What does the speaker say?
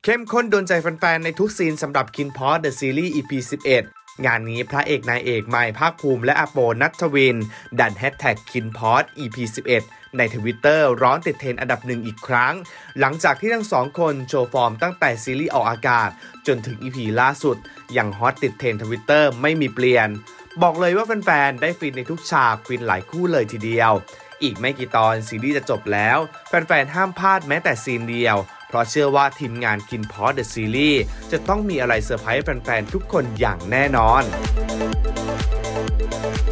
เข้มข้นโดนใจแฟนๆในทุกซีนสำหรับ KINPOS The Series EP 11 งานนี้พระเอกนายเอกไมค์ภาคภูมิและอาโปณัฐวินดันแฮชแท็ก KINPOS EP 11 ใน Twitter ร้อนติดเทรนด์อันดับหนึ่งอีกครั้งหลังจากที่ทั้งสองคนโชว์ฟอร์มตั้งแต่ซีรีส์ออกอากาศจนถึง EP ล่าสุดยังฮอตติดเทรนด์ Twitter ไม่มีเปลี่ยนบอกเลยว่าแฟนๆได้ฟินในทุกฉากฟินหลายคู่เลยทีเดียวอีกไม่กี่ตอนซีรีส์จะจบแล้วแฟนๆห้ามพลาดแม้แต่ซีนเดียวเพราะเชื่อว่าทีมงาน KINPOS The Series จะต้องมีอะไรเซอร์ไพรส์แฟนๆทุกคนอย่างแน่นอน